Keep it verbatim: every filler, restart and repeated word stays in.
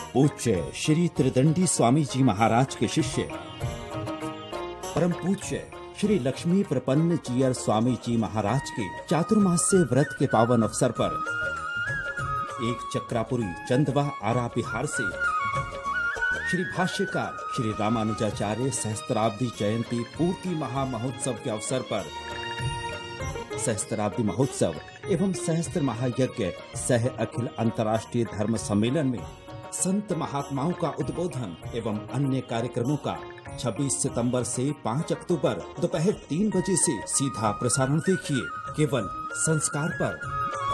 पूज्य श्री त्रिदंडी स्वामी जी महाराज के शिष्य परम पूज्य श्री लक्ष्मी प्रपन्न जीयर स्वामी जी महाराज के चातुर्मास्य व्रत के पावन अवसर पर एक चक्रापुरी चंदवा आरा बिहार से श्री भाष्यकार श्री रामानुजाचार्य सहस्त्राब्दी जयंती पूर्ति महामहोत्सव के अवसर पर सहस्त्राब्दी महोत्सव एवं सहस्त्र महायज्ञ सह अखिल अंतर्राष्ट्रीय धर्म सम्मेलन में संत महात्माओं का उद्बोधन एवं अन्य कार्यक्रमों का छब्बीस सितंबर से पाँच अक्टूबर दोपहर तीन बजे से सीधा प्रसारण देखिए केवल संस्कार पर।